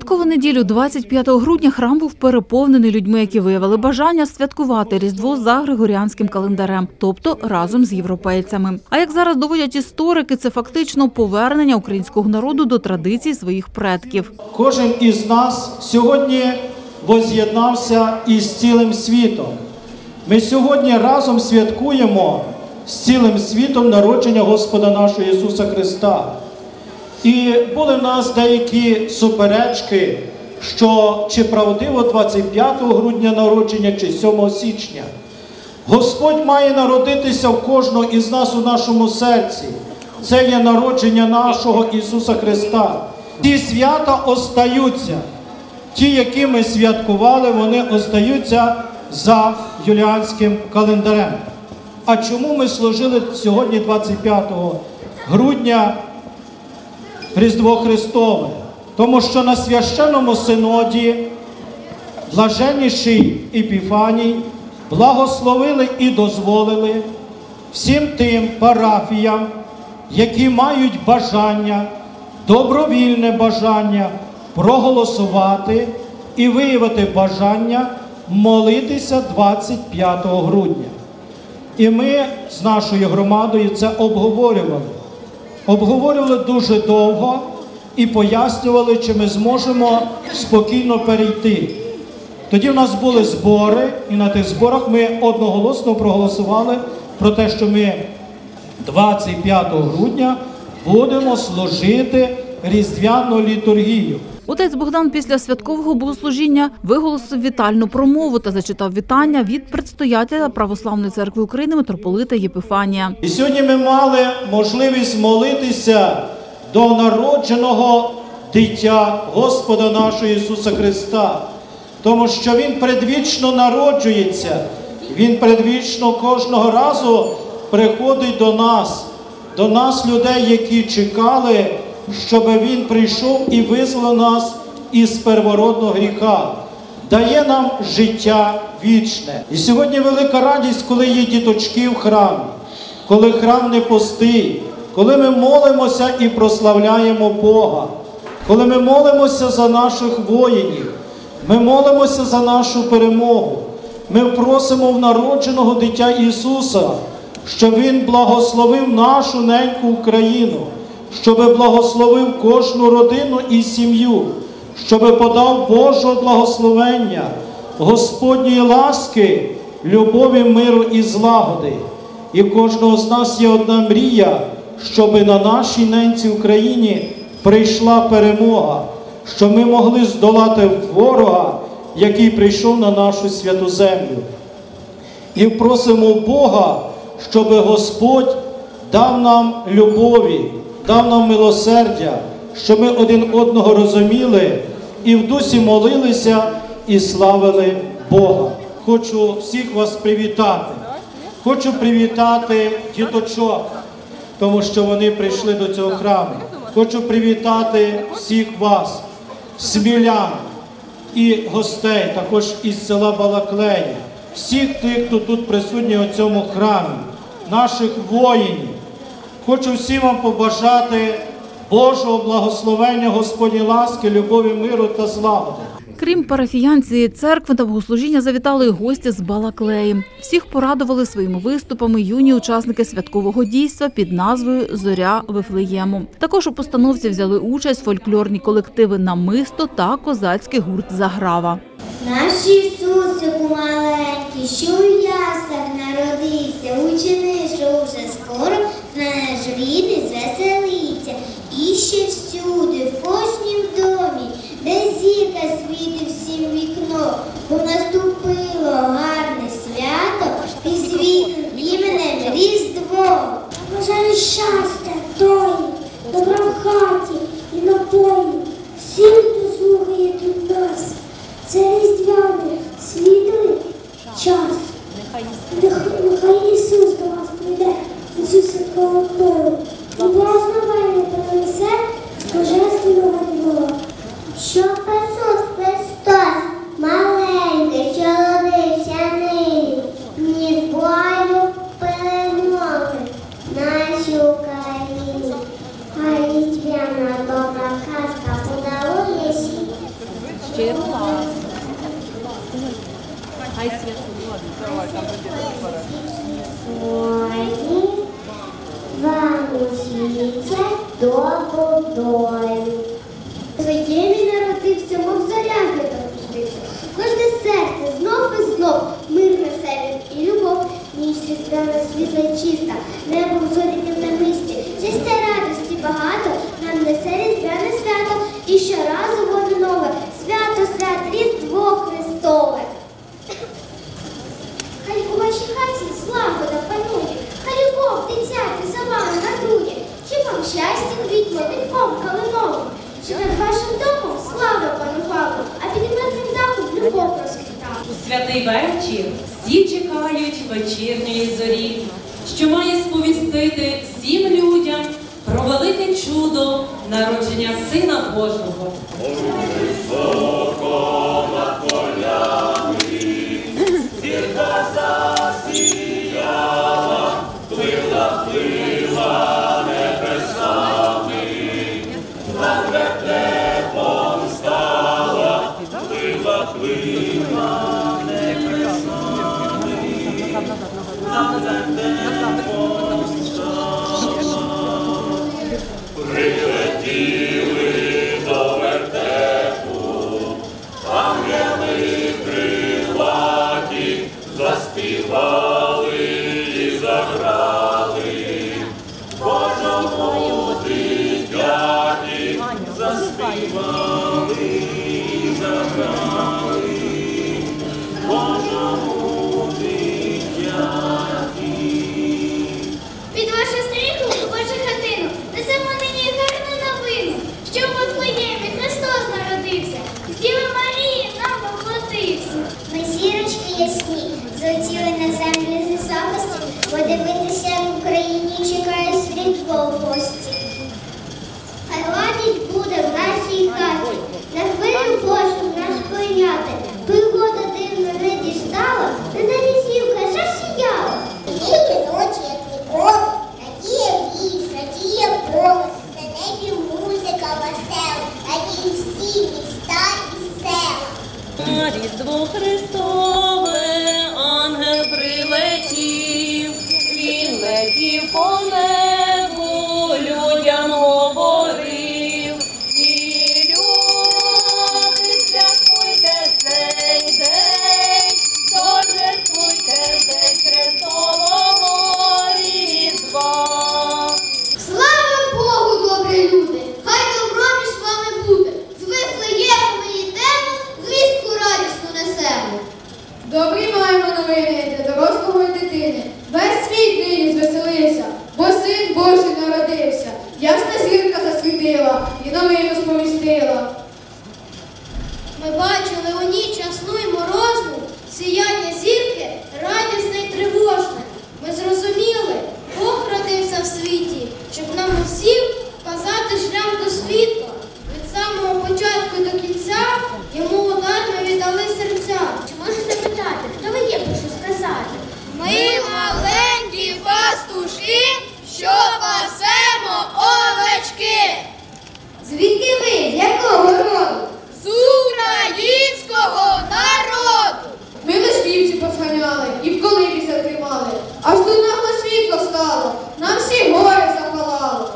святкову неділю 25 грудня храм був переповнений людьми, які виявили бажання святкувати Різдво за григоріанським календарем, тобто разом з європейцями. А як зараз доводять історики, це фактично повернення українського народу до традицій своїх предків. Кожен із нас сьогодні воз'єднався із цілим світом. Ми сьогодні разом святкуємо з цілим світом народження Господа нашого Ісуса Христа. І були в нас деякі суперечки, що чи правдиво 25 грудня народження, чи 7 січня. Господь має народитися в кожного із нас у нашому серці. Це є народження нашого Ісуса Христа. Ті свята остаються. Ті, які ми святкували, вони остаються за юліанським календарем. А чому ми служили сьогодні 25 грудня Різдво Христове? Тому що на священному синоді блаженніший Епіфаній благословили і дозволили всім тим парафіям, які мають бажання, добровільне бажання проголосувати і виявити бажання молитися 25 грудня. І ми з нашою громадою це обговорювали. Обговорювали дуже довго і пояснювали, чи ми зможемо спокійно перейти. Тоді в нас були збори, і на тих зборах ми одноголосно проголосували про те, що ми 25 грудня будемо служити різдвяну літургію. Отець Богдан після святкового богослужіння виголосив вітальну промову та зачитав вітання від предстоятеля Православної церкви України митрополита Єпифанія. І сьогодні ми мали можливість молитися до народженого дитя Господа нашого Ісуса Христа, тому що Він предвічно народжується, Він предвічно кожного разу приходить до нас людей, які чекали, щоб Він прийшов і визволив нас із первородного гріха, дає нам життя вічне. І сьогодні велика радість, коли є діточки в храмі, коли храм не пустий, коли ми молимося і прославляємо Бога, коли ми молимося за наших воїнів, ми молимося за нашу перемогу, ми просимо в народженого дитя Ісуса, щоб Він благословив нашу неньку Україну, щоб благословив кожну родину і сім'ю, щоб подав Божого благословення, Господньої ласки, любові, миру і злагоди. І в кожного з нас є одна мрія, щоб на нашій ненці Україні прийшла перемога, щоб ми могли здолати ворога, який прийшов на нашу святу землю. І просимо Бога, щоб Господь дав нам любові, дав нам милосердя, щоб ми один одного розуміли і в дусі молилися і славили Бога. Хочу всіх вас привітати. Хочу привітати діточок, тому що вони прийшли до цього храму. Хочу привітати всіх вас, смілян і гостей, також із села Балаклея, всіх тих, хто тут присутній у цьому храмі, наших воїнів. Хочу всім вам побажати Божого благословення, Господньої ласки, любові, миру та злагоди. Крім парафіян цієї церкви та богослужіння завітали й гості з Балаклеї. Всіх порадували своїми виступами юні учасники святкового дійства під назвою «Зоря Вифлеєму». Також у постановці взяли участь фольклорні колективи «Намисто» та козацький гурт «Заграва». Наш Ісусику маленький, що в яслах народився, учени, що вже скоро наш рідний звеселиться. І ще всюди, в кожнім домі, де зірка світить всім вікно, бо наступило гарне свято під світлим іменем Різдво. Бажаю щастя, долі, добра в хаті і на полі, всім, хто слухає тут нас. Це різдвяний, світлий час. Нехай Ісус до вас прийде у цю святкову пору і благословення принесе з божественного Бога. Щоб Ісус Христос, маленький, що родився нині, ні бою перемоги нашій Україні. Хай різдвяна добра казка подарує світ Сьогодні вам усвіться добродою. Твоєму народився, мов зоря не допустився. Кожне серце знов і знов мир веселий і любов, ніч різдвяна світла й чиста, небо в зорянім намисті, щастя радості багато, нам несе різдвяне свято, і щоразу воно нове, свято, Різдво Христове. Хай у вашій хаті злагода панує, хай любов дитяти за вами гадує, щоб вам щастя квітlo вінком калиновим, щоб над вашим домом слава панувала, а під мирним дахом любов розквітала. У святий вечір всі чекають вечірньої зорі, що має сповістити всім людям про велике чудо народження Сина Божого. Під вашу стріху, у вашу хатину, несемо нині гарну новину, що в Вифлеємі Христос народився, з Діви Марії нам воплотився. Ми зірочки ясні, злетіли на землю з високості, подивитися в Україні чекає світло в гості. Хай ладіть буде в нашій хаті, на хвилю Божу нас прийняти, пригода дивна не дістала, не на візівка засіяла. Ніє ночі, як ніколи, надія вісь, надія поле, на небі музика весела, надії всі міста і села. Різдво Христове, ангел прилетів, він летів по небу, людям говорив. І люди, святкуйте цей день, торжествуйте день Христового Різдва. Слава Богу, добрі люди! Хай добро між вами буде! З Вифлеєму ми йдемо, звістку радісну несемо. Добрі маємо новини для дорослого і дитини. Весь світ нині звеселився, бо Син Божий народився. Ясна зірка засвітила і новину сповістила. Ми бачили у ніч ясну й морозну, сіяння зірки радісне й тривожне. Ми зрозуміли, Бог родився в світі, щоб нам усім показати шлях до світла. Від самого початку до кінця йому ударно віддали серця. Чи можете запитати, хто ви є, прошу сказати? Ми маленькі пастушки, що пасемо овечки. Звідки ви? З якого роду? З українського народу. Ми лиш вівці посганяли і в колибі затримали. Аж тут нагло світло стало, нам всі горе запалало.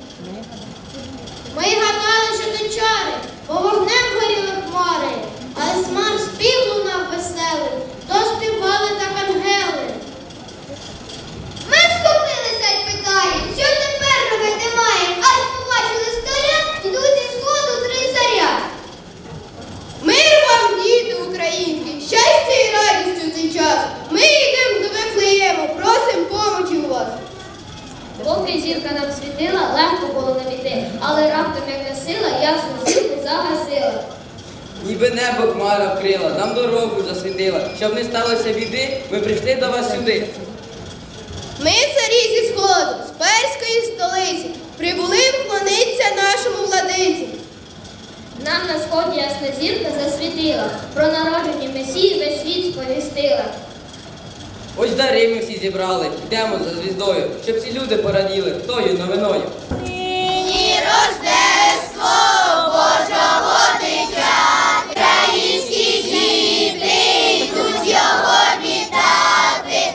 Ми гадали, що то чари, бо вогнем горіли хмари, але смар спів лунав веселий, то співали так ангели. Ми схопилися й питаємо, що тепер робити маємо, аж побачили стоя, йдуть зі сходу 3 царя. Мир вам, діти українські, щастя і радість у цей час. Ми йдемо до Вифлеєму, просимо помочі у вас. Поки зірка нам світила, легко було нам іти, але раптом яка сила ясну зірку загасила. Ніби небо хмара вкрила, нам дорогу засвітила. Щоб не сталося біди, ми прийшли до вас сюди. Ми царі зі сходу, з перської столиці, прибули вклонитися нашому владиці. Нам на сході ясна зірка засвітила, про народження Месії весь світ сповістила. Ось дари ми всі зібрали, йдемо за звіздою, щоб всі люди пораділи тою новиною. Нині Рождество Божого дитя, українські діти йдуть його вітати,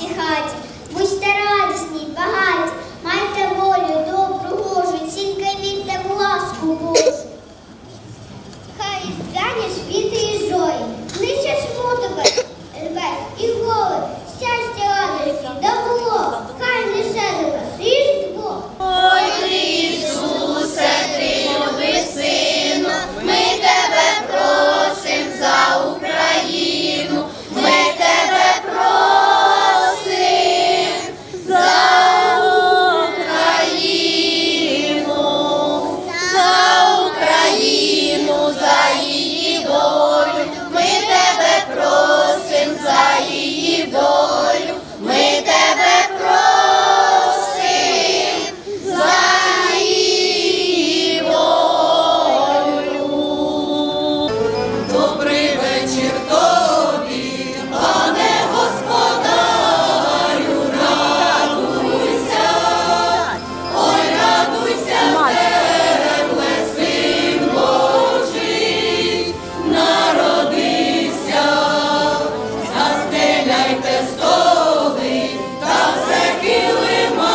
вашій хаті. Будьте радісні й багаті, майте волю, добру, гожу, тільки вірте в ласку Божу. Хай різдвяні світи і жої, нища смуток, і голод, щастя, радості, добро, хай несе до вас Різдво. Ой, Ісусе, ти любий сину, ми тебе просим за Україну, ми тебе просим за Україну, за її долю, ми тебе просим за її долю, ми тебе просим за її волю. Добрий вечір тобі, пане господарю, радуйся, ой, радуйся, земле, син Божий народився. Застеляйте столи та все килимами,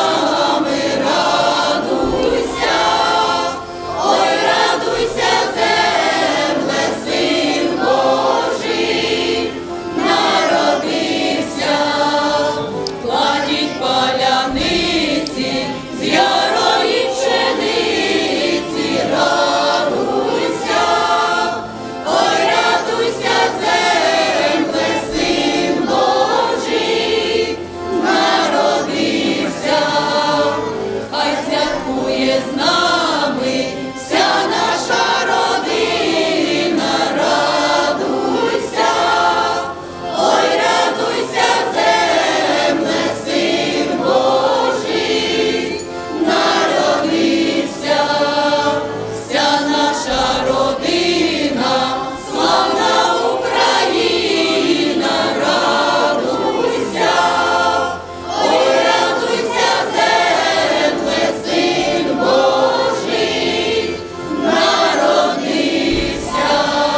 радуйся, ой, радуйся, земле, син Божий народився. Кладіть паляниці з ярої пшениці, радуйся, ой, радуйся, земле, син Божий народився. Хай святкує з нами вся наша родина, радуйся, ой, радуйся, земле, син Божий народився. Вся наша родина, славна Україна, радуйся, ой, радуйся, земле, син Божий народився.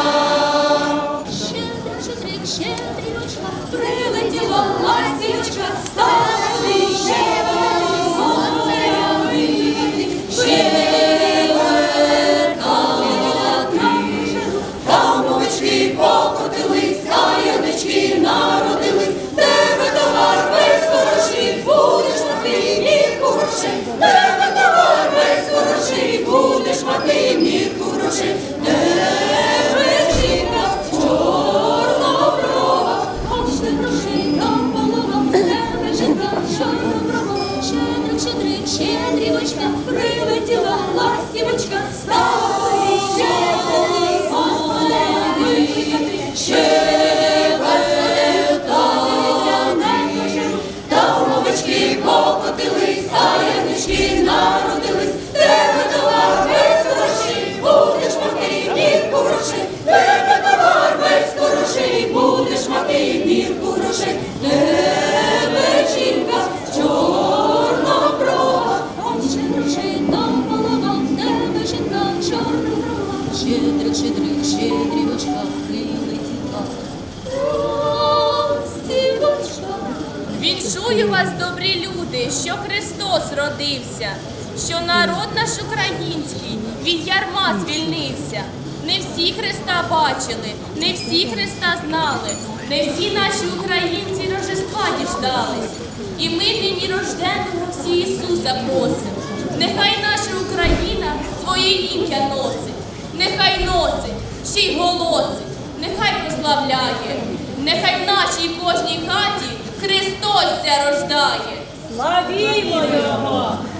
Щедрівочка, прилетіла ластівочка, стала там овечки покотились, а янички народились. Тебе товар весь хороший, будеш мати мірку грошей. Тебе товар весь хороший, будеш мати мірку грошей. Тебе жінка чорноброва, хоче грошей наполова. Тебе жінка чорноброва, щедрик, щедрівочка, прилетіла ластівочка, стала там овечки покотились, а янички народились. Тебе товар весь хороший, будеш мати мірку грошей. Тебе товар весь хороший, будеш мати мірку грошей. Тебе жінка чорноброва, хоче грошей наполова. Тебе жінка чорноброва, щедрик, щедрик, щедрівочка, прилетіла ластівочка. Віншую вас, добрі люди, що Христос родився, що народ наш український від ярма звільнився. Не всі Христа бачили, не всі Христа знали, не всі наші українці Рождества діждались. І ми нині рожденого всі Ісуса просимо. Нехай наша Україна своє ім'я носить, нехай носить, ще й голосить, нехай прославляє, нехай в нашій кожній хаті Христос ся рождає. Славімо Його!